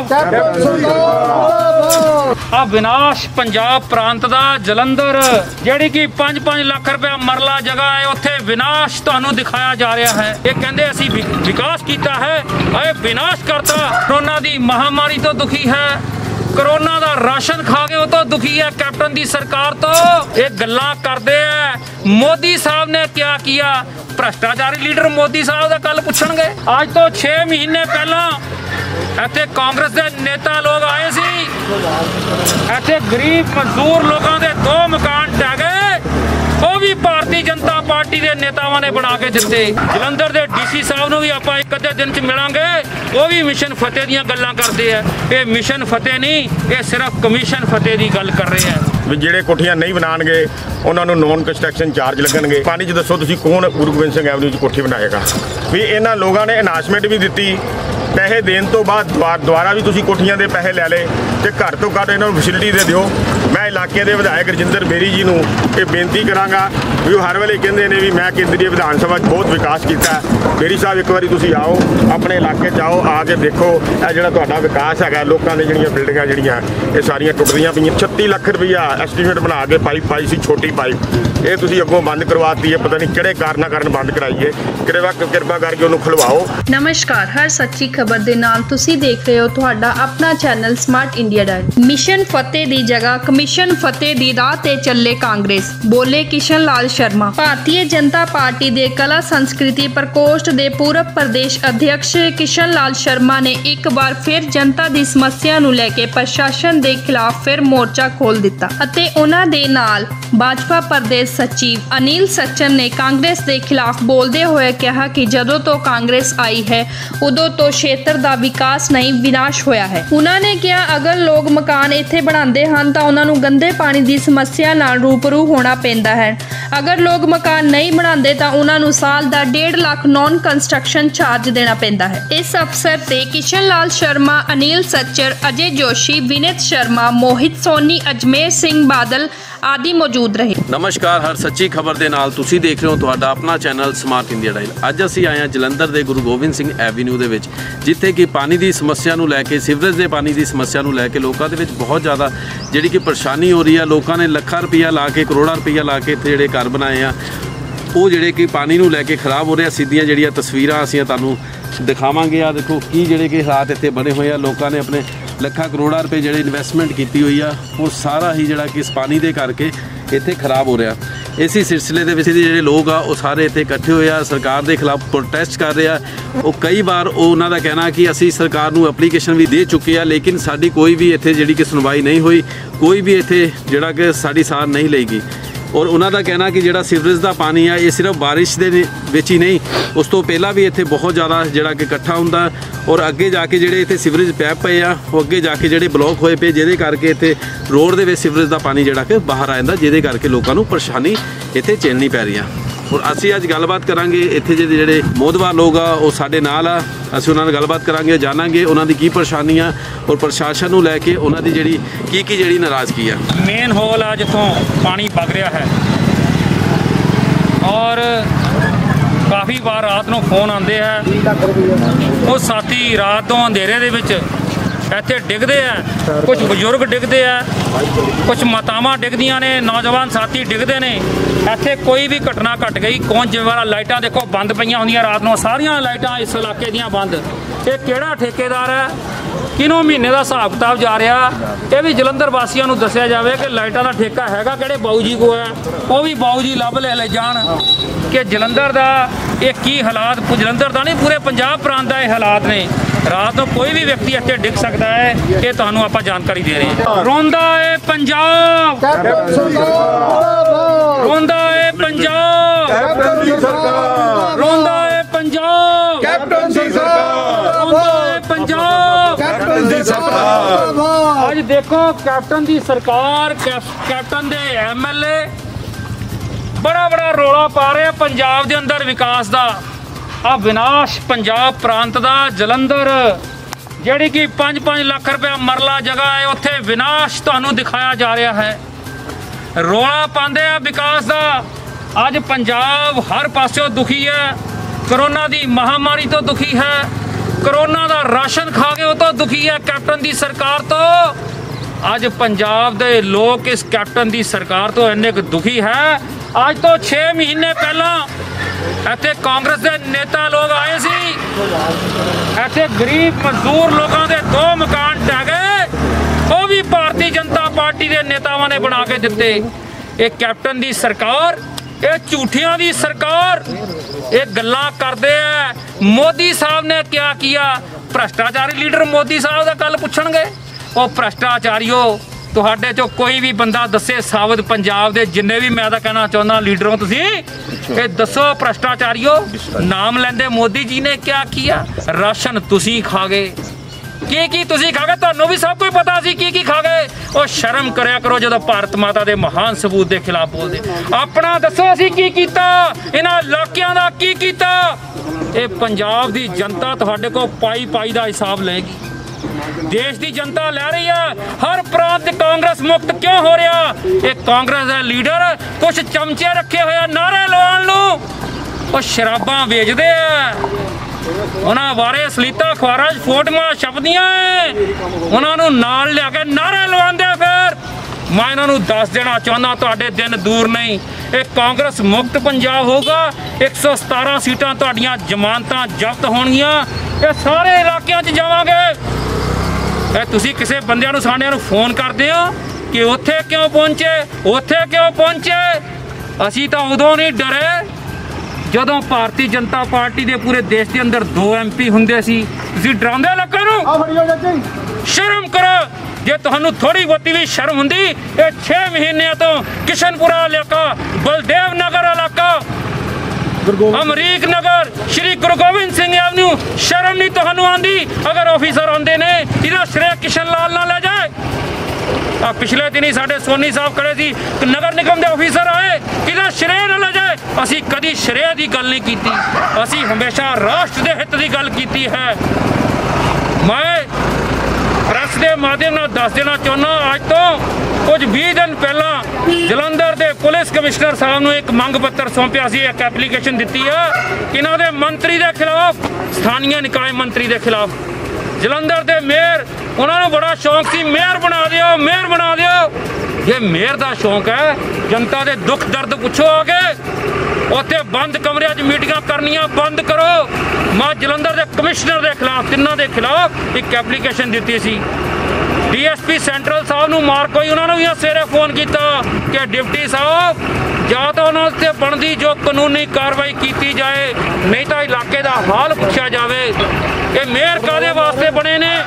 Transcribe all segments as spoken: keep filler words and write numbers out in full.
आ विनाश पंजाब प्रांत दा जलंधर जिहड़ी कि पांच पांच लाख रुपया मरला जगह है, उत्थे विनाश तुहानू दिखाया जा रहा है। ये कहंदे असीं विकास कीता है, अरे विनाश करता। कोरोना दी महामारी तो दुखी है, कोरोना दा राशन खा के वो तो दुखी है। कैप्टन दी सरकार तो ये गल्लां करदे है। मोदी साहब ने क्या किया? भ्रष्टाचारी लीडर मोदी साहब दा कल पुछणगे। आज तो छे महीने पहला इत्थे कांग्रेस के नेता लोग आए सी, इत्थे गरीब मजदूर लोगों के दो मकान ढह गए, वो भी भारतीय जनता पार्टी के नेतावां ने बना के दिते। जलंधर के डीसी साहब नूं भी आपां एक अद्धे दिन च मिलांगे, वो भी मिशन फतेह दीयां गल्लां करदे आ। ये मिशन फतेह नहीं, ये सिर्फ कमीशन फतेह दी गल कर रहे हैं। ਵੀ ਜਿਹੜੇ ਕੋਠੀਆਂ ਨਹੀਂ ਬਣਾਉਣਗੇ ਉਹਨਾਂ ਨੂੰ ਨੌਨ ਕੰਸਟਰਕਸ਼ਨ ਚਾਰਜ ਲੱਗਣਗੇ। ਪਾਣੀ 'ਚ ਦੱਸੋ ਤੁਸੀਂ ਕੌਣ ਗੁਰੂ ਗੋਬਿੰਦ ਸਿੰਘ ਐਵਨਿਊ 'ਚ ਕੋਠੀ ਬਣਾਏਗਾ? ਵੀ ਇਹਨਾਂ ਲੋਕਾਂ ਨੇ ਅਨਾਉਂਸਮੈਂਟ ਵੀ ਦਿੱਤੀ, ਪੈਸੇ ਦੇਣ ਤੋਂ ਬਾਅਦ ਦੁਆਰਾ ਵੀ ਤੁਸੀਂ ਕੋਠੀਆਂ ਦੇ ਪੈਸੇ ਲੈ ਲਏ ਤੇ ਘੱਟ ਤੋਂ ਘੱਟ ਇਹਨਾਂ ਨੂੰ ਫੈਸਿਲਿਟੀ ਦੇ ਦਿਓ। ਮੈਂ ਇਲਾਕੇ ਦੇ ਵਿਧਾਇਕ ਰਜਿੰਦਰ ਬੇਰੀ ਜੀ ਨੂੰ ਇਹ ਬੇਨਤੀ ਕਰਾਂਗਾ ਵੀ ਉਹ ਹਰ ਵੇਲੇ ਕਹਿੰਦੇ ਨੇ ਵੀ ਮੈਂ ਕੇਂਦਰੀ ਵਿਧਾਨ ਸਭਾ 'ਚ ਬਹੁਤ ਵਿਕਾਸ ਕੀਤਾ। ਬੇਰੀ ਸਾਹਿਬ ਇੱਕ ਵਾਰੀ ਤੁਸੀਂ ਆਓ, ਆਪਣੇ ਇਲਾਕੇ 'ਚ ਆਓ, ਆ ਕੇ ਦੇਖੋ ਇਹ ਜਿਹੜਾ ਤੁਹਾਡਾ ਵਿਕਾਸ ਹੈਗਾ। ਲੋਕਾਂ ਦੇ ਜਿਹੜੀਆਂ ਬਿਲਡਿੰਗਾਂ ਜਿਹੜੀਆਂ ਇਹ ਸਾਰੀਆਂ ਟੁੱਟਦੀਆਂ ਪਈਆਂ। ਛੱਤੀ ਲੱਖ ਰੁਪਈਆ ਐਸਟੀਮੇਟ ਬਣਾ ਕੇ ਪਾਈਪ ਪਾਈ ਸੀ, ਛੋਟੀ ਪਾਈਪ, ਇਹ ਤੁਸੀਂ ਅੱਗੋਂ ਬੰਦ ਕਰਵਾਤੀ ਹੈ। ਪਤਾ ਨਹੀਂ ਕਿਹੜੇ ਕਾਰਨਾਂ ਕਾਰਨ ਬੰਦ ਕਰਾਈਏ। ਕਿਰਪਾ ਕਿਰਪਾ ਕਰਕੇ ਉਹਨੂੰ ਖੁਲਵਾਓ। ਨਮਸਕਾਰ, ਹਰ ਸੱਚੀ ਖਬਰ ਦੇ ਨਾਲ ਤੁਸੀਂ ਦੇਖ ਰਹੇ ਹੋ ਤੁਹਾਡਾ ਆਪਣਾ channel smart India diary. Mission Fateh ਦੀ ਜਗ੍ਹਾ ਕਮਿਸ਼ਨ ਫਤਿਹ ਦੀ ਰਾਹ ਤੇ ਚੱਲੇ ਕਾਂਗਰਸ, ਬੋਲੇ ਕਿਸ਼ਨ ਲਾਲ ਸ਼ਰਮਾ। ਭਾਰਤੀ ਜਨਤਾ ਪਾਰਟੀ ਦੇ ਕਲਾ ਸੰਸਕ੍ਰਿਤੀ ਪ੍ਰਕੋਸ਼ਟ ਦੇ ਪੂਰਬ ਪ੍ਰਦੇਸ਼ ਅਧਿਕਸ਼ ਕਿਸ਼ਨ ਲਾਲ ਸ਼ਰਮਾ ਨੇ ਇੱਕ ਵਾਰ ਫਿਰ ਜਨਤਾ ਦੀ ਸਮੱਸਿਆ ਨੂੰ ਲੈ ਕੇ ਪ੍ਰਸ਼ਾਸਨ ਦੇ ਖਿਲਾਫ ਫਿਰ ਮੋਰਚਾ ਖੋਲ ਦਿੱਤਾ ਅਤੇ ਉਹਨਾਂ ਦੇ ਨਾਲ ਭਾਜਪਾ ਪ੍ਰਦੇਸ਼ ਸਚਿਵ ਅਨਿਲ ਸੱਚਨ ਨੇ ਕਾਂਗਰਸ ਦੇ ਖਿਲਾਫ ਬੋਲਦੇ ਹੋਏ ਕਿਹਾ ਕਿ ਜਦੋਂ ਤੋਂ ਕਾਂਗਰਸ ਆਈ ਹੈ ਉਦੋਂ ਤੋਂ ਖੇਤਰ ਦਾ ਵਿਕਾਸ ਨਹੀਂ ਵਿਨਾਸ਼ ਹੋਇਆ ਹੈ। ਉਹਨਾਂ ਨੇ ਕਿਹਾ ਅਗਰ ਲੋਕ ਮਕਾਨ ਇੱਥੇ ਬਣਾਉਂਦੇ ਹਨ ਤਾਂ ਉਹਨਾਂ ਨੂੰ ਗੰਦੇ ਪਾਣੀ ਦੀ ਸਮੱਸਿਆ ਨਾਲ ਰੂਬਰੂ ਹੋਣਾ ਪੈਂਦਾ ਹੈ। ਅਗਰ ਲੋਕ ਮਕਾਨ ਨਹੀਂ ਬਣਾਉਂਦੇ ਤਾਂ ਉਹਨਾਂ ਨੂੰ ਸਾਲ ਦਾ ਡੇਢ ਲੱਖ ਨੌਨ ਕੰਸਟਰਕਸ਼ਨ ਚਾਰਜ ਦੇਣਾ ਪੈਂਦਾ ਹੈ। ਇਸ ਅਵਸਰ ਤੇ ਕਿਸ਼ਨ ਲਾਲ ਸ਼ਰਮਾ, ਅਨਿਲ ਸੱਚਰ, ਅਜੇ ਜੋਸ਼ੀ, ਵਿਨਿਤ ਸ਼ਰਮਾ, ਮੋਹਿਤ ਸੋਨੀ, ਅਜਮੇਰ ਸਿੰਘ ਬਾਦਲ ਆਦਿ ਮੌਜੂਦ ਰਹੇ। ਨਮਸਕਾਰ, ਹਰ ਸੱਚੀ ਖਬਰ ਦੇ ਨਾਲ ਤੁਸੀਂ ਦੇਖ ਰਹੇ ਹੋ ਤੁਹਾਡਾ ਆਪਣਾ ਚੈਨਲ ਸਮਾਰਟ ਇੰਡੀਆ ਡਾਇਲ। ਅੱਜ ਅਸੀਂ ਆਏ ਹਾਂ ਜਲੰਧਰ ਦੇ ਗੁਰੂ ਗੋਬਿੰਦ ਸਿੰਘ ਐਵੀਨਿਊ ਦੇ ਵਿੱਚ, ਜਿੱਥੇ ਕਿ ਪਾਣੀ ਦੀ ਸਮੱਸਿਆ ਨੂੰ ਲੈ ਕੇ, ਸੀਵਰੇਜ ਦੇ ਪਾਣੀ ਦੀ ਸਮੱਸਿਆ ਨੂੰ ਲੈ ਕੇ ਲੋਕਾਂ ਦੇ ਵਿੱਚ ਬਹੁਤ ਜ਼ਿਆਦਾ ਜਿਹੜੀ ਕਿ ਪਰੇਸ਼ਾਨੀ ਹੋ ਰਹੀ ਹੈ। ਲੋਕਾਂ ਨੇ ਲੱਖਾਂ ਰੁਪਈਆ ਲਾ ਕੇ, ਕਰੋੜਾਂ ਰੁਪਈਆ ਲਾ ਕੇ ਇੱਥੇ ਜਿਹੜੇ ਘਰ ਬਣਾਏ ਆ, ਉਹ ਜਿਹੜੇ ਕਿ ਪਾਣੀ ਨੂੰ ਲੈ ਕੇ ਖਰਾਬ ਹੋ ਰਿਹਾ। ਸਿੱਧੀਆਂ ਜਿਹੜੀਆਂ ਤਸਵੀਰਾਂ ਅਸੀਂ ਤੁਹਾਨੂੰ ਦਿਖਾਵਾਂਗੇ। ਆ ਦੇਖੋ ਕੀ ਜਿਹੜੇ ਕਿ ਹਾਲਾਤ ਇੱਥੇ ਬਣੇ ਹੋਏ ਆ। ਲੋਕਾਂ ਨੇ ਆਪਣੇ ਲੱਖਾਂ ਕਰੋੜਾਂ ਰੁਪਏ ਜਿਹੜੇ ਇਨਵੈਸਟਮੈਂਟ ਕੀਤੀ ਹੋਈ ਆ, ਉਹ ਸਾਰਾ ਹੀ ਜਿਹੜਾ ਕਿ ਇਸ ਪਾਣੀ ਦੇ ਕਰਕੇ ਇੱਥੇ ਖਰਾਬ ਹੋ ਰਿਹਾ। ਇਸੇ ਸਿਲਸਿਲੇ ਦੇ ਵਿੱਚ ਜਿਹੜੇ ਲੋਕ ਆ ਉਹ ਸਾਰੇ ਇੱਥੇ ਇਕੱਠੇ ਹੋਏ ਆ, ਸਰਕਾਰ ਦੇ ਖਿਲਾਫ ਪ੍ਰੋਟੈਸਟ ਕਰ ਰਹੇ ਆ। ਉਹ ਕਈ ਵਾਰ ਉਹ ਉਹਨਾਂ ਦਾ ਕਹਿਣਾ ਕਿ ਅਸੀਂ ਸਰਕਾਰ ਨੂੰ ਐਪਲੀਕੇਸ਼ਨ ਵੀ ਦੇ ਚੁੱਕੇ ਆ, ਲੇਕਿਨ ਸਾਡੀ ਕੋਈ ਵੀ ਇੱਥੇ ਜਿਹੜੀ ਕਿ ਸੁਣਵਾਈ ਨਹੀਂ ਹੋਈ, ਕੋਈ ਵੀ ਇੱਥੇ ਜਿਹੜਾ ਕਿ ਸਾਡੀ ਸਾਰ ਨਹੀਂ ਲਏਗੀ। ਔਰ ਉਹਨਾਂ ਦਾ ਕਹਿਣਾ ਕਿ ਜਿਹੜਾ ਸੀਵਰੇਜ ਦਾ ਪਾਣੀ ਆ ਇਹ ਸਿਰਫ ਬਾਰਿਸ਼ ਦੇ ਵਿੱਚ ਹੀ ਨਹੀਂ, ਉਸ ਤੋਂ ਪਹਿਲਾਂ ਵੀ ਇੱਥੇ ਬਹੁਤ ਜ਼ਿਆਦਾ ਜਿਹੜਾ ਕਿ ਇਕੱਠਾ ਹੁੰਦਾ। ਔਰ ਅੱਗੇ ਜਾ ਕੇ ਜਿਹੜੇ ਇੱਥੇ ਸੀਵਰੇਜ ਪੈਪ ਪਏ ਆ, ਉਹ ਅੱਗੇ ਜਾ ਕੇ ਜਿਹੜੇ ਬਲੌਕ ਹੋਏ ਪਏ, ਜਿਹਦੇ ਕਰਕੇ ਇੱਥੇ ਰੋਡ ਦੇ ਵਿੱਚ ਸੀਵਰੇਜ ਦਾ ਪਾਣੀ ਜਿਹੜਾ ਕਿ ਬਾਹਰ ਆ ਜਾਂਦਾ, ਜਿਹਦੇ ਕਰਕੇ ਲੋਕਾਂ ਨੂੰ ਪਰੇਸ਼ਾਨੀ ਇੱਥੇ ਝੇਲਣੀ ਪੈ ਰਹੀ ਆ। ਔਰ ਅਸੀਂ ਅੱਜ ਗੱਲਬਾਤ ਕਰਾਂਗੇ ਇੱਥੇ ਦੇ ਜਿਹੜੇ ਮੋਹਤਬਾਰ ਲੋਕ ਆ ਉਹ ਸਾਡੇ ਨਾਲ ਆ। ਅਸੀਂ ਉਹਨਾਂ ਨਾਲ ਗੱਲਬਾਤ ਕਰਾਂਗੇ, ਜਾਣਾਂਗੇ ਉਹਨਾਂ ਦੀ ਕੀ ਪਰੇਸ਼ਾਨੀ ਆ ਔਰ ਪ੍ਰਸ਼ਾਸਨ ਨੂੰ ਲੈ ਕੇ ਉਹਨਾਂ ਦੀ ਜਿਹੜੀ ਕੀ ਕੀ ਜਿਹੜੀ ਨਾਰਾਜ਼ਗੀ ਆ। ਮੇਨ ਹੋਲ ਆ ਜਿੱਥੋਂ ਪਾਣੀ ਵਗ ਰਿਹਾ ਹੈ, ਔਰ ਕਾਫੀ ਵਾਰ ਰਾਤ ਨੂੰ ਫੋਨ ਆਉਂਦੇ ਆ, ਉਹ ਸਾਥੀ ਰਾਤ ਤੋਂ ਅੰਧੇਰੇ ਦੇ ਵਿੱਚ ਇੱਥੇ ਡਿੱਗਦੇ ਆ। ਕੁਝ ਬਜ਼ੁਰਗ ਡਿੱਗਦੇ ਆ, ਕੁਝ ਮਾਤਾਵਾਂ ਡਿੱਗਦੀਆਂ ਨੇ, ਨੌਜਵਾਨ ਸਾਥੀ ਡਿੱਗਦੇ ਨੇ। ਇੱਥੇ ਕੋਈ ਵੀ ਘਟਨਾ ਘਟ ਗਈ, ਕੌਣ ਜ਼ਿੰਮੇਵਾਰ? ਲਾਈਟਾਂ ਦੇਖੋ ਬੰਦ ਪਈਆਂ ਹੁੰਦੀਆਂ ਰਾਤ ਨੂੰ, ਸਾਰੀਆਂ ਲਾਈਟਾਂ ਇਸ ਇਲਾਕੇ ਦੀਆਂ ਬੰਦ। ਇਹ ਕਿਹੜਾ ਠੇਕੇਦਾਰ ਹੈ? ਕਿਹਨੂੰ ਮਹੀਨੇ ਦਾ ਹਿਸਾਬ ਕਿਤਾਬ ਜਾ ਰਿਹਾ? ਇਹ ਵੀ ਜਲੰਧਰ ਵਾਸੀਆਂ ਨੂੰ ਦੱਸਿਆ ਜਾਵੇ ਕਿ ਲਾਈਟਾਂ ਦਾ ਠੇਕਾ ਹੈਗਾ ਕਿਹੜੇ ਬਾਊ ਜੀ ਕੋਲ ਹੈ, ਉਹ ਵੀ ਬਾਊ ਜੀ ਲੱਭ ਲੈ ਲੈ ਜਾਣ ਕਿ ਜਲੰਧਰ ਦਾ ਇਹ ਕੀ ਹਾਲਾਤ। ਜਲੰਧਰ ਦਾ ਨਹੀਂ, ਪੂਰੇ ਪੰਜਾਬ ਪ੍ਰਾਂਤ ਦਾ ਇਹ ਹਾਲਾਤ ਨੇ। ਰਾਤ ਨੂੰ ਕੋਈ ਵੀ ਵਿਅਕਤੀ ਇੱਥੇ ਡਿੱਗ ਸਕਦਾ ਹੈ, ਇਹ ਤੁਹਾਨੂੰ ਆਪਾਂ ਜਾਣਕਾਰੀ ਦੇ ਰਹੇ ਹਾਂ। ਰੋਂਦਾ ਏ ਪੰਜਾਬ, ਰੋਂਦਾ ਏ ਪੰਜਾਬ, ਰੋਂਦਾ ਏ ਪੰਜਾਬ, ਰੋਂਦਾ ਏ ਪੰਜਾਬ। ਅੱਜ ਦੇਖੋ ਕੈਪਟਨ ਦੀ ਸਰਕਾਰ, ਕੈਪਟਨ ਦੇ ਐਮ ਐਲ ਏ बड़ा बड़ा रौला पा रहे पंजाब के अंदर विकास का। आ विनाश पंजाब प्रांत का जलंधर जिहड़ी कि पाँच पाँच लाख रुपया मरला जगह है, उत्थे विनाश तुहानू दिखाया जा रहा है। रौला पाते हैं विकास का। अज पंजाब हर पासों दुखी है, कोरोना की महामारी तो दुखी है, करोना का राशन खा के वो तो दुखी है कैप्टन की सरकार तो। अज पंजाब दे लोग इस कैप्टन की सरकार तो इन्ने क दुखी है। अज तो छे महीने पहला इत्थे कांग्रेस के नेता लोग आए सी, इत्थे गरीब मजदूर लोगों के दो मकान ढह गए, वो भी भारतीय जनता पार्टी के नेतावां ने बना के दिते। ये कैप्टन की सरकार, ये झूठियां की सरकार, ये गल्लां करदे है। मोदी साहब ने क्या किया? भ्रष्टाचारी लीडर मोदी साहब का गल पुछणगे। वो भ्रष्टाचारियों तुहाडे चो कोई भी बंदा दसे साबित पंजाब दे जिन्ने भी, मैं तो कहना चाहुंदा लीडरों तुसीं ये दसो भ्रष्टाचारियों, नाम लेंदे मोदी जी ने क्या किया? राशन तुसीं खा गए, की की तुसीं खा गए, तुहानूं भी सब कुछ पता सी की की खा गए। वो शर्म करया करो जो भारत माता के महान सबूत के खिलाफ बोलते। अपना दसो असीं की कीता, इन्हां इलाकिਆਂ ਦਾ की कीता। ये पंजाब की जनता तुहाडे को पाई पाई का हिसाब लेगी। देश की जनता लै रही है हर प्रांत कांग्रेस मुक्त क्यों हो रहा? ये कांग्रेस के लीडर कुछ चमचे रखे हुए नारे लवाउण नूं, वो शराबां वेचदे आ, उन्हां बारे असलीता अखबारां च फोटोआं छपदियां उन्हां नाल लिया के नारे लवाउंदे। फिर मैं इन्हां दस देना चाहुंदा तुहाडे दिन दूर नहीं, एक कांग्रेस मुक्त पंजाब होगा। एक सौ सतारा सीटां तुहाडीआं जमानतां जब्त होणगीਆਂ। ये सारे इलाकिਆਂ 'ਚ जावांगे। तुसीं किसी बंदे नूं साडे नूं फोन करदे हो कि उत्थे क्यों पहुंचे, उत्थे क्यों पहुंचे? असीं तां उदों नहीं डरे जदों भारतीय जनता पार्टी के पूरे देश के अंदर दो एम पी हुंदे सी। तुसीं डराउंदे लोकां नूं? शर्म करो। जे तुहानूं थोड़ी बहुती भी शर्म हुंदी, ये छे महीने तो किशनपुरा इलाका, बलदेव नगर इलाका, अमरीक नगर, श्री गुरु गोबिंद सिंह एवेन्यू, शर्म नहीं तुहानूं आंदी? अगर ऑफिसर आंदे ने इहदा श्रेय किशन लाल ना ले जाए। आ पिछले दिन ही साडे सोनी साहब खड़े सी, नगर निगम के ऑफिसर आए, इहदा श्रेय ना ले जाए। असीं कदी श्रेय की गल नहीं कीती, असीं हमेशा राष्ट्र के हित की गल कीती है। मैं प्रेस के माध्यम नाल दस देना चाहुंदा, अज तो कुछ बीस दिन पहला जलंधर के पुलिस कमिश्नर साहब ने एक मंग पत्र सौंपिया सी, एक एप्लीकेशन दी है इन्हां दे मंत्री के खिलाफ, स्थानीय निकाय मंत्री के खिलाफ। जलंधर के मेयर, उन्होंने बड़ा शौक सी मेयर बना दिओ, मेयर बना दिओ। ये मेयर का शौक है, जनता के दुख दर्द पुछो आगे, उत्थे बंद कमरे च मीटिंगां करनियां बंद करो। मैं जलंधर के कमिश्नर के खिलाफ, तिन्हां के खिलाफ एक एप्लीकेशन दी सी। डी एस पी सेंट्रल साहब नूं मार कोई, उन्होंने भी सवेरे फोन किया कि डिप्टी साहब या तो उन्होंने बनती जो कानूनी कार्रवाई की जाए, नहीं तो इलाके का हाल पूछा जाए। ये मेयर कादे वास्ते बने ने?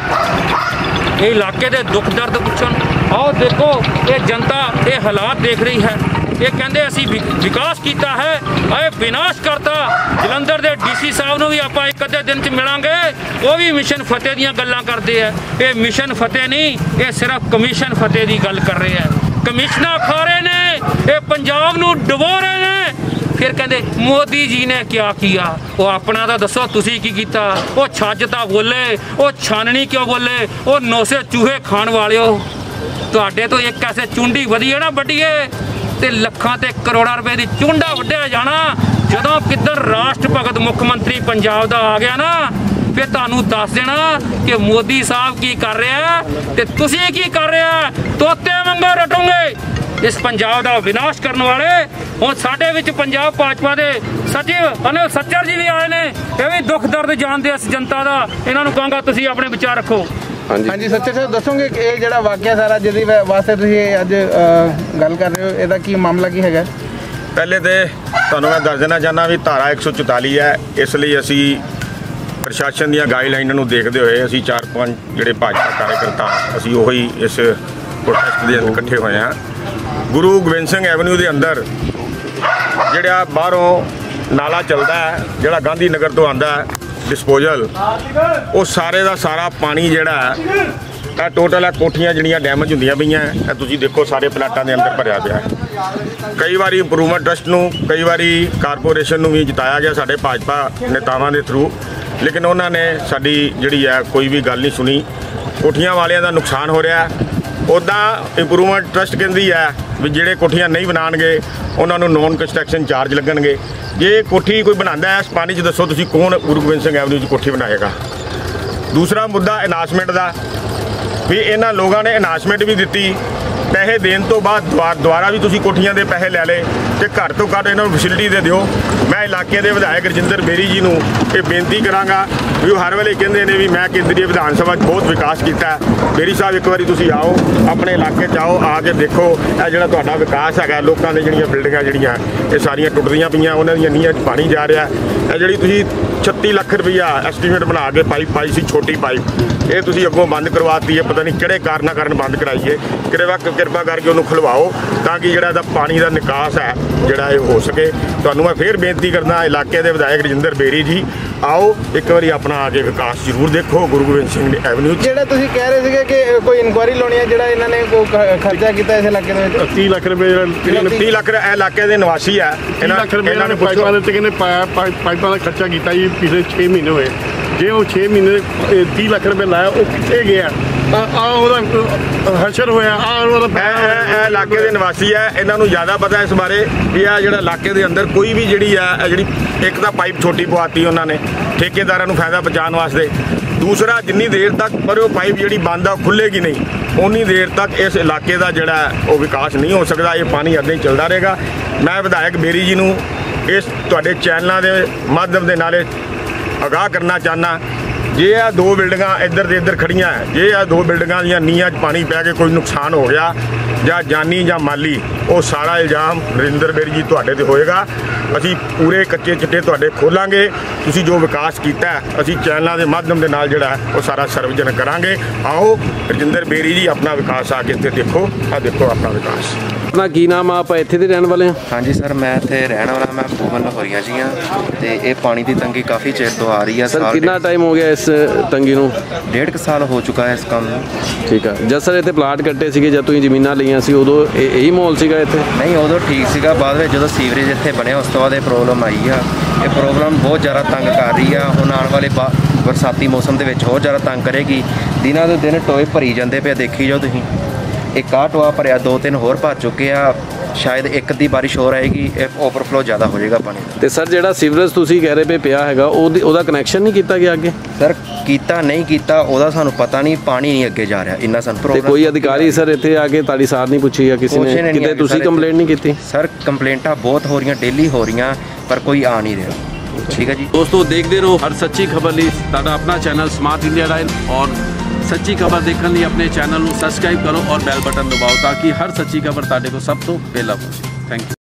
ये इलाके के दुख दर्द पुछन। आओ देखो ये जनता ये हालात देख रही है। ये कहते असी विकास किया है, अरे विनाश करता। जलंधर के डी सी साहब भी आप एक अद्धे दिन च मिलांगे, वो भी मिशन फतेह दी गल्लां करते हैं। ये मिशन फतेह नहीं, ये सिर्फ कमीशन फतेह की गल कर रहे हैं। कमिश्नर खा रहे ने, ये पंजाब नूं डुबो रहे ने। फिर कहते मोदी जी ने क्या किया? वो अपना तो दसो तुसी की कीता? वो छज्जता बोले, वो छाननी क्यों बोले? वो नौसे चूहे खाण वाले हो। तुहाडे तो एक ऐसे चुंडी वधी है ना वड्डीए ते लखां ते करोड़ां रुपए की चुंडा वड्ढिया जाना। जदों किधर राष्ट्र भगत मुख्यमंत्री पंजाब दा आ गया ना, फिर तुहानूं दस देना कि मोदी साहब की कर रहा है ते तुसीं की कर रहे हैं। तोते वांगू रटोगे इस पंजाब का विनाश करने वाले। हुण साडे विच पंजाब भाजपा के सचिव अनिल सच्चर जी भी आए ने, ये भी दुख दर्द जानते इस जनता का। इन्हां नूं कहांगा तुसीं अपने विचार रखो। हाँ जी सच्चर साहब दसोगे कि ये जिहड़ा वाकिया सारा जिहदी वास्ते तुसीं अज गल कर रहे हो, इहदा की मामला की हैगा? पहले तो तुहानूं मैं दस देना चाहना भी धारा एक सौ चौताली है, इसलिए असी प्रशासन दी गाइडलाइनां नूं देखते हुए असी चार पांच जिहड़े भाजपा कार्यकर्ता असी उही इस प्रोटेस्ट दे इकट्ठे होए हैं। गुरु गोबिंद सिंह एवेन्यू के अंदर जिहड़ा बाहरों नाला चलता है, जिहड़ा गांधी नगर तो आंदा है डिस्पोजल, वो सारे का सारा पानी जिहड़ा है टोटल है कोठियां जिहड़ियां डैमेज हुंदियां पईयां है। तुसीं देखो सारे प्लाटां दे अंदर भरिया पिया है। कई बारी इंप्रूवमेंट ट्रस्ट नूं, कई बारी कारपोरेशन नूं भी जिताया गया साडे भाजपा नेतावां दे थ्रू, लेकिन उन्होंने साडी जिहड़ी है कोई भी गल नहीं सुनी। कोठियां वालियां दा नुकसान हो रहा है। उदा इंप्रूवमेंट ट्रस्ट कहती है भी जिहड़े कोठियां नहीं बनाणगे उन्होंने नॉन कंस्ट्रक्शन चार्ज लगणगे। जे कोठी कोई बनांदा है इस पानी च दसो तुसीं कौन गुरु गोबिंद सिंह एवेन्यू च कोठी बनाएगा? ਦੂਸਰਾ ਮੁੱਦਾ ਅਨਾਉਂਸਮੈਂਟ ਦਾ ਵੀ ਇਹਨਾਂ ਲੋਕਾਂ ਨੇ ਅਨਾਉਂਸਮੈਂਟ ਵੀ ਦਿੱਤੀ, ਪੈਸੇ ਦੇਣ ਤੋਂ ਬਾਅਦ ਦੁਆ- ਦੁਬਾਰਾ ਵੀ ਤੁਸੀਂ ਕੋਠੀਆਂ ਦੇ ਪੈਸੇ ਲੈ ਲਏ ਤੇ ਘੱਟ ਤੋਂ ਘੱਟ ਇਹਨਾਂ ਨੂੰ ਫੈਸਿਲਿਟੀ ਦੇ ਦਿਓ। ਮੈਂ ਇਲਾਕੇ ਦੇ ਵਿਧਾਇਕ ਰਜਿੰਦਰ ਬੇਰੀ ਜੀ ਨੂੰ ਇਹ ਬੇਨਤੀ ਕਰਾਂਗਾ ਵੀ ਉਹ ਹਰ ਵੇਲੇ ਕਹਿੰਦੇ ਨੇ ਵੀ ਮੈਂ ਕੇਂਦਰੀ ਵਿਧਾਨ ਸਭਾ 'ਚ ਬਹੁਤ ਵਿਕਾਸ ਕੀਤਾ। ਬੇਰੀ ਸਾਹਿਬ ਇੱਕ ਵਾਰੀ ਤੁਸੀਂ ਆਓ, ਆਪਣੇ ਇਲਾਕੇ 'ਚ ਆਓ, ਆ ਕੇ ਦੇਖੋ ਇਹ ਜਿਹੜਾ ਤੁਹਾਡਾ ਵਿਕਾਸ ਹੈਗਾ, ਲੋਕਾਂ ਦੇ ਜਿਹੜੀਆਂ ਬਿਲਡਿੰਗਾਂ ਜਿਹੜੀਆਂ ਇਹ ਸਾਰੀਆਂ ਟੁੱਟਦੀਆਂ ਪਈਆਂ, ਉਹਨਾਂ ਦੀਆਂ ਨੀਹਾਂ 'ਚ ਪਾਣੀ ਜਾ ਰਿਹਾ। ਇਹ ਜਿਹੜੀ ਤੁਸੀਂ ਛੱਤੀ ਲੱਖ ਰੁਪਈਆ ਐਸਟੀਮੇਟ ਬਣਾ ਕੇ ਪਾਈਪ ਪਾਈ ਸੀ, ਛੋਟੀ ਪਾਈਪ, ਇਹ ਤੁਸੀਂ ਅੱਗੋਂ ਬੰਦ ਕਰਵਾਤੀ ਹੈ। ਪਤਾ ਨਹੀਂ ਕਿਹੜੇ ਕਾਰਨਾਂ ਕਾਰਨ ਬੰਦ ਕਰਾਈਏ। ਕਿਰਪਾ ਕਿਰਪਾ ਕਰਕੇ ਉਹਨੂੰ ਖੁਲਵਾਓ ਤਾਂ ਕਿ ਜਿਹੜਾ ਇਹਦਾ ਪਾਣੀ ਦਾ ਨਿਕਾਸ ਹੈ ਜਿਹੜਾ ਇਹ ਹੋ ਸਕੇ। ਤੁਹਾਨੂੰ ਮੈਂ ਫੇਰ ਬੇਨਤੀ ਕਰਦਾ, ਇਲਾਕੇ ਦੇ ਵਿਧਾਇਕ ਰਜਿੰਦਰ ਬੇਰੀ ਜੀ, ਆਓ ਇੱਕ ਵਾਰੀ ਆਪਣਾ ਆ ਕੇ ਵਿਕਾਸ ਜ਼ਰੂਰ ਦੇਖੋ ਗੁਰੂ ਗੋਬਿੰਦ ਸਿੰਘ ਐਵਨਿਊ। ਜਿਹੜਾ ਤੁਸੀਂ ਕਹਿ ਰਹੇ ਸੀਗੇ ਕਿ ਕੋਈ ਇਨਕੁਆਇਰੀ ਲਾਉਣੀ ਹੈ, ਜਿਹੜਾ ਇਹਨਾਂ ਨੇ ਕੋਈ ਖ- ਖਰਚਾ ਕੀਤਾ ਇਸ ਇਲਾਕੇ ਦੇ ਵਿੱਚ ਤੀਹ ਲੱਖ ਰੁਪਏ ਤੀਹ ਲੱਖ ਇਹ ਇਲਾਕੇ ਦੇ ਨਿਵਾਸੀ ਹੈ। ਇਹਨਾਂ ਲੱਖ ਰੁਪਏ ਇਹਨਾਂ ਨੇ ਪਾਈਪਾਂ ਦੇ ਉੱਤੇ ਕਹਿੰਦੇ ਪਾ- ਪਾ- ਪਾਈਪਾਂ ਦਾ ਖਰਚਾ ਕੀਤਾ ਜੀ ਪਿਛਲੇ ਛੇ ਮਹੀਨੇ ਹੋਏ। ਜੇ ਉਹ ਛੇ ਮਹੀਨੇ ਦੇ ਤੀਹ ਲੱਖ ਰੁਪਏ ਲਾਇਆ, ਉਹ ਕਿੱਥੇ ਗਿਆ? ਆ ਉਹਦਾ ਹਸ਼ਰ ਹੋਇਆ, ਆ ਉਹਦਾ ਇਹ ਇਹ ਇਲਾਕੇ ਦੇ ਨਿਵਾਸੀ ਹੈ, ਇਹਨਾਂ ਨੂੰ ਜ਼ਿਆਦਾ ਪਤਾ ਇਸ ਬਾਰੇ ਵੀ ਆ ਜਿਹੜਾ ਇਲਾਕੇ ਦੇ ਅੰਦਰ ਕੋਈ ਵੀ ਜਿਹੜੀ ਆ ਇਹ ਜਿਹੜੀ ਇੱਕ ਤਾਂ ਪਾਈਪ ਛੋਟੀ ਪਵਾਤੀ ਉਹਨਾਂ ਨੇ ਠੇਕੇਦਾਰਾਂ ਨੂੰ ਫਾਇਦਾ ਪਹੁੰਚਾਉਣ ਵਾਸਤੇ। ਦੂਸਰਾ, ਜਿੰਨੀ ਦੇਰ ਤੱਕ ਪਰ ਉਹ ਪਾਈਪ ਜਿਹੜੀ ਬੰਦ ਆ ਖੁੱਲ੍ਹੇਗੀ ਨਹੀਂ, ਉਨੀ ਦੇਰ ਤੱਕ ਇਸ ਇਲਾਕੇ ਦਾ ਜਿਹੜਾ ਉਹ ਵਿਕਾਸ ਨਹੀਂ ਹੋ ਸਕਦਾ। ਇਹ ਪਾਣੀ ਇੱਦਾਂ ਹੀ ਚੱਲਦਾ ਰਹੇਗਾ। ਮੈਂ ਵਿਧਾਇਕ ਬੇਰੀ ਜੀ ਨੂੰ ਇਸ ਤੁਹਾਡੇ ਚੈਨਲਾਂ ਦੇ ਮਾਧਿਅਮ ਦੇ ਨਾਲ ਅਗਾਹ ਕਰਨਾ ਚਾਹੁੰਦਾ, ਜੇ ਆ ਦੋ ਬਿਲਡਿੰਗਾਂ ਇੱਧਰ ਦੇ ਇੱਧਰ ਖੜੀਆਂ ਹੈ, ਜੇ ਆ ਦੋ ਬਿਲਡਿੰਗਾਂ ਦੀਆਂ ਨੀਹਾਂ 'ਚ ਪਾਣੀ ਪੈ ਕੇ ਕੋਈ ਨੁਕਸਾਨ ਹੋ ਗਿਆ ਜਾਂ ਜਾਨੀ ਜਾਂ ਮਾਲੀ, ਉਹ ਸਾਰਾ ਇਲਜ਼ਾਮ ਨਰਿੰਦਰ ਬੇਰੀ ਜੀ ਤੁਹਾਡੇ ਤੇ ਹੋਏਗਾ। ਅਸੀਂ ਪੂਰੇ ਕੱਚੇ ਚਿੱਟੇ ਤੁਹਾਡੇ ਖੋਲਾਂਗੇ। ਤੁਸੀਂ ਜੋ ਵਿਕਾਸ ਕੀਤਾ ਅਸੀਂ ਚੈਨਲਾਂ ਦੇ ਮਾਧਿਅਮ ਦੇ ਨਾਲ ਜਿਹੜਾ ਉਹ ਸਾਰਾ ਸਰਵਜਨ ਕਰਾਂਗੇ। ਆਓ ਰਜਿੰਦਰ ਬੇਰੀ ਜੀ ਆਪਣਾ ਵਿਕਾਸ ਆ ਕੇ ਇੱਥੇ ਦੇਖੋ, ਆ ਦੇਖੋ ਆਪਣਾ ਵਿਕਾਸ। ਆਪਣਾ ਕੀ ਨਾਮ ਆ? ਆਪਾਂ ਇੱਥੇ ਦੇ ਰਹਿਣ ਵਾਲੇ ਹਾਂ। ਹਾਂਜੀ ਸਰ, ਮੈਂ ਇੱਥੇ ਰਹਿਣ ਵਾਲਾ, ਮੈਂ ਭੂਵਨ ਹੋਰੀਆਂ ਜੀ ਹਾਂ ਤੇ ਇਹ ਪਾਣੀ ਦੀ ਤੰਗੀ ਕਾਫੀ ਚਿਰ ਤੋਂ ਆ ਰਹੀ ਹੈ। ਸਰ ਕਿੰਨਾ ਟਾਈਮ ਹੋ ਗਿਆ ਇਸ ਤੰਗੀ ਨੂੰ? ਡੇਢ ਕੁ ਸਾਲ ਹੋ ਚੁੱਕਾ ਹੈ ਇਸ ਕੰਮ ਨੂੰ। ਠੀਕ ਆ। ਜਦ ਸਰ ਇੱਥੇ ਪਲਾਟ ਕੱਟੇ ਸੀਗੇ, ਜਦ ਤੁਸੀਂ ਜ਼ਮੀਨਾਂ ਲਈਆਂ ਸੀ, ਉਦੋਂ ਇਹ ਇਹੀ ਮਾਹੌਲ ਸੀਗਾ ਇੱਥੇ? ਨਹੀਂ, ਉਦੋਂ ਠੀਕ ਸੀਗਾ। ਬਾਅਦ ਵਿੱਚ ਜਦੋਂ ਸੀਵਰੇਜ ਇੱਥੇ ਬਣਿਆ ਉਸ ਤੋਂ ਬਾਅਦ ਇਹ ਪ੍ਰੋਬਲਮ ਆਈ ਆ। ਇਹ ਪ੍ਰੋਬਲਮ ਬਹੁਤ ਜ਼ਿਆਦਾ ਤੰਗ ਕਰ ਰਹੀ ਆ। ਹੁਣ ਆਉਣ ਵਾਲੇ ਬਾ ਬਰਸਾਤੀ ਮੌਸਮ ਦੇ ਵਿੱਚ ਹੋਰ ਜ਼ਿਆਦਾ ਤੰਗ ਕਰੇਗੀ। ਦਿਨਾਂ ਦੇ ਦਿਨ ਟੋਏ ਭਰੀ ਜਾਂਦੇ ਪਏ, ਦੇਖੀ ਜਾਓ ਤੁਸੀਂ। ਇੱਕ ਆਹ ਟੋਆ ਭਰਿਆ, ਦੋ ਤਿੰਨ ਹੋਰ ਭਰ ਚੁੱਕੇ ਆ। ਸ਼ਾਇਦ ਇੱਕ ਦੀ ਬਾਰਿਸ਼ ਹੋਰ ਆਏਗੀ, ਇਹ ਓਵਰਫਲੋ ਜ਼ਿਆਦਾ ਹੋ ਜਾਏਗਾ ਪਾਣੀ ਦਾ। ਤੇ ਸਰ ਜਿਹੜਾ ਸੀਵਰੇਜ ਤੁਸੀਂ ਕਹਿ ਰਹੇ ਪਏ ਪਿਆ ਹੈਗਾ, ਉਹਦੀ ਉਹਦਾ ਕਨੈਕਸ਼ਨ ਨਹੀਂ ਕੀਤਾ ਗਿਆ ਅੱਗੇ? ਸਰ ਕੀਤਾ ਨਹੀਂ ਕੀਤਾ ਉਹਦਾ ਸਾਨੂੰ ਪਤਾ ਨਹੀਂ, ਪਾਣੀ ਨਹੀਂ ਅੱਗੇ ਜਾ ਰਿਹਾ, ਇੰਨਾ ਸਾਨੂੰ ਤੇ ਪ੍ਰੋਬਲਮ। ਕੋਈ ਅਧਿਕਾਰੀ ਸਰ ਇੱਥੇ ਆ ਕੇ ਤੁਹਾਡੀ ਸਾਰ ਨਹੀਂ ਪੁੱਛੀ ਜਾਂ ਕਿਸੇ ਕੁਛ ਨੇ ਨਹੀਂ ਕਿਤੇ ਆਏ ਤੁਸੀਂ ਸਰ ਕੰਪਲੇਂਟ ਨਹੀਂ ਕੀਤੀ? ਸਰ ਕੰਪਲੇਂਟਾਂ ਬਹੁਤ ਹੋ ਰਹੀਆਂ, ਡੇਲੀ ਹੋ ਰਹੀਆਂ, ਪਰ ਕੋਈ ਆ ਨਹੀਂ ਰਿਹਾ। ਠੀਕ ਹੈ ਜੀ ਦੋਸਤੋ, ਦੇਖਦੇ ਰਹੋ ਹਰ ਸੱਚੀ ਖਬਰ ਲਈ ਤੁਹਾਡਾ ਆਪਣਾ ਚੈਨਲ ਸਮਾਰਟ ਇੰਡੀਆ ਲਾਈਨ, ਔਰ ਸੱਚੀ ਖਬਰ ਦੇਖਣ ਲਈ ਆਪਣੇ ਚੈਨਲ ਨੂੰ ਸਬਸਕ੍ਰਾਈਬ ਕਰੋ ਔਰ ਬੈਲ ਬਟਨ ਦਬਾਓ ਤਾਂ ਕਿ ਹਰ ਸੱਚੀ ਖਬਰ ਤੁਹਾਡੇ ਕੋਲ ਸਭ ਤੋਂ ਪਹਿਲਾਂ ਪਹੁੰਚੇ। Thank you.